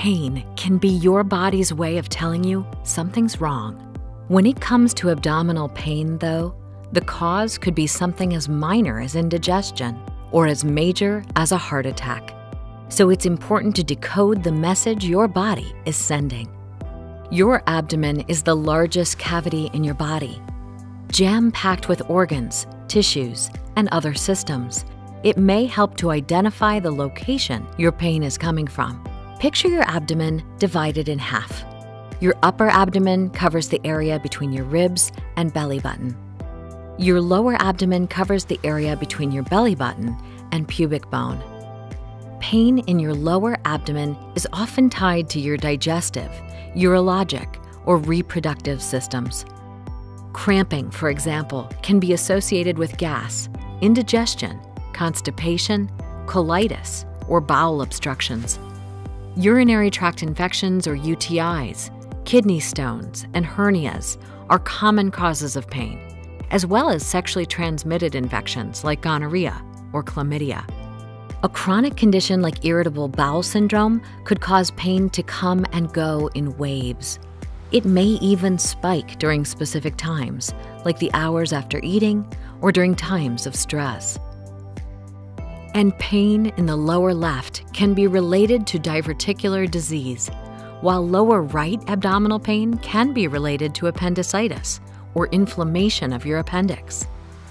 Pain can be your body's way of telling you something's wrong. When it comes to abdominal pain, though, the cause could be something as minor as indigestion or as major as a heart attack. So it's important to decode the message your body is sending. Your abdomen is the largest cavity in your body. Jam-packed with organs, tissues, and other systems, it may help to identify the location your pain is coming from. Picture your abdomen divided in half. Your upper abdomen covers the area between your ribs and belly button. Your lower abdomen covers the area between your belly button and pubic bone. Pain in your lower abdomen is often tied to your digestive, urologic, or reproductive systems. Cramping, for example, can be associated with gas, indigestion, constipation, colitis, or bowel obstructions. Urinary tract infections or UTIs, kidney stones, and hernias are common causes of pain, as well as sexually transmitted infections like gonorrhea or chlamydia. A chronic condition like irritable bowel syndrome could cause pain to come and go in waves. It may even spike during specific times, like the hours after eating or during times of stress. And pain in the lower left can be related to diverticular disease, while lower right abdominal pain can be related to appendicitis or inflammation of your appendix.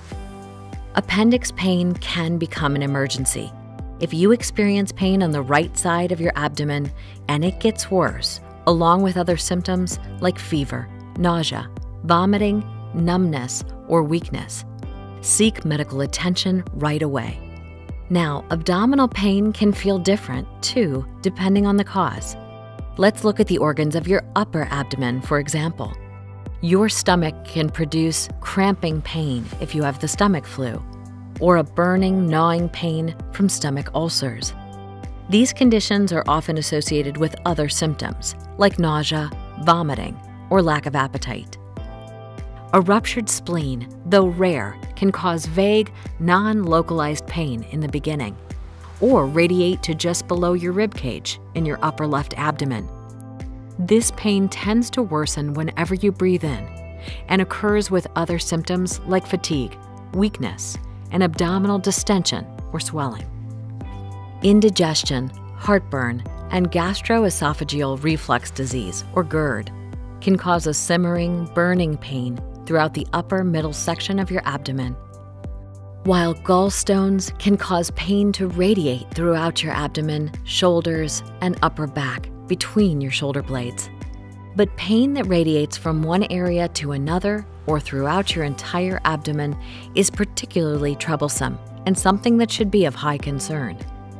Appendix pain can become an emergency. If you experience pain on the right side of your abdomen and it gets worse, along with other symptoms like fever, nausea, vomiting, numbness, or weakness, seek medical attention right away. Now, abdominal pain can feel different too, depending on the cause. Let's look at the organs of your upper abdomen, for example. Your stomach can produce cramping pain if you have the stomach flu, or a burning, gnawing pain from stomach ulcers. These conditions are often associated with other symptoms, like nausea, vomiting, or lack of appetite. A ruptured spleen, though rare, can cause vague, non-localized pain in the beginning, or radiate to just below your rib cage in your upper left abdomen. This pain tends to worsen whenever you breathe in and occurs with other symptoms like fatigue, weakness, and abdominal distension or swelling. Indigestion, heartburn, and gastroesophageal reflux disease, or GERD, can cause a simmering, burning pain throughout the upper middle section of your abdomen, while gallstones can cause pain to radiate throughout your abdomen, shoulders, and upper back between your shoulder blades. But pain that radiates from one area to another or throughout your entire abdomen is particularly troublesome and something that should be of high concern.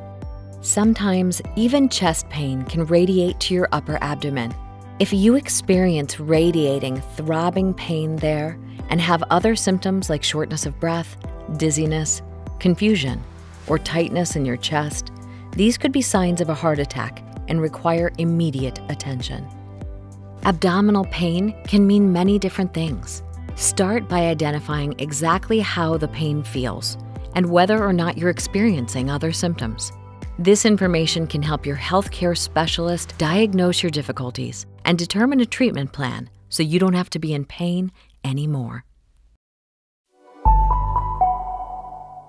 Sometimes even chest pain can radiate to your upper abdomen. If you experience radiating, throbbing pain there and have other symptoms like shortness of breath, dizziness, confusion, or tightness in your chest, these could be signs of a heart attack and require immediate attention. Abdominal pain can mean many different things. Start by identifying exactly how the pain feels and whether or not you're experiencing other symptoms. This information can help your healthcare specialist diagnose your difficulties and determine a treatment plan so you don't have to be in pain anymore.